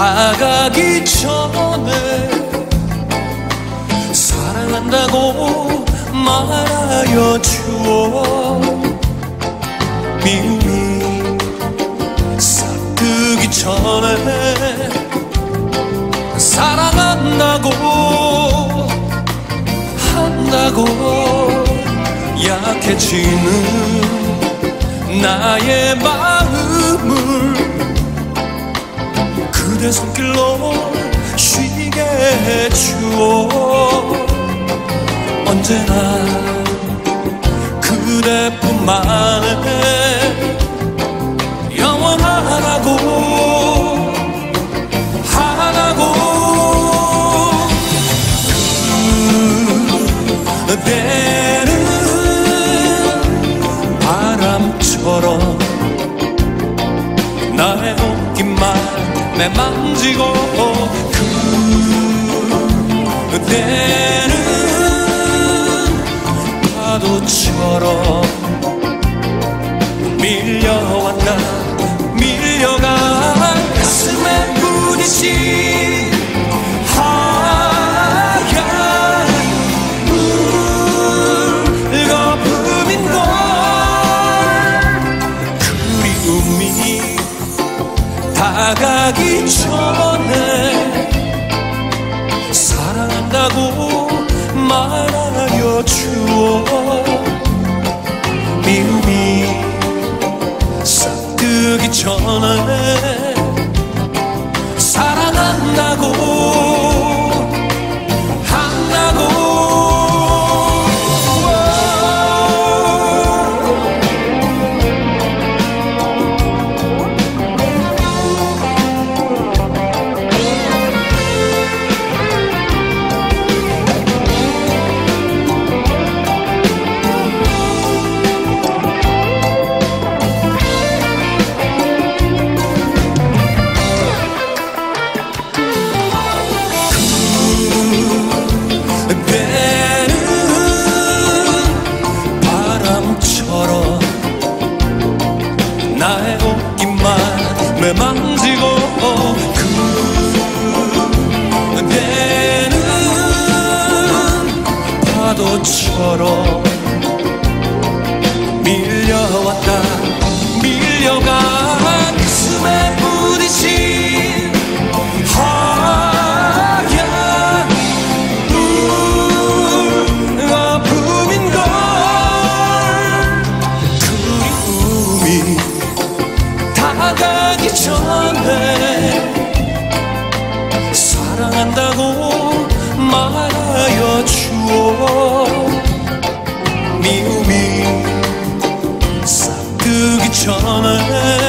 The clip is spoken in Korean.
다가기 전에 사랑한다고 말하여 주어. 미움이 싹트기 전에 사랑한다고 한다고 약해지는 나의 마음을 그대 손길로 쉬게 해주어. 언제나 그대뿐만의 영원하라고 하라고. 그대는 바람처럼 나의 옷깃만 매만지고. 그대는 파도처럼 밀려왔다 밀려가. 가슴에 부딪힌 하얀 물거품인걸. 그리움이 다가기 전에 사랑한다고 말하여 주어. 미움이 싹트기 전에 사랑한다고 한다고. 나의 옷깃만 매만지고. 그대는 파도처럼 밀려왔다 밀려가. 가슴에 부딪힌 하얀 물거품인걸. 그리움이 다가기 전에 사랑한다고 말하여 주어. 미움이 싹트기 전에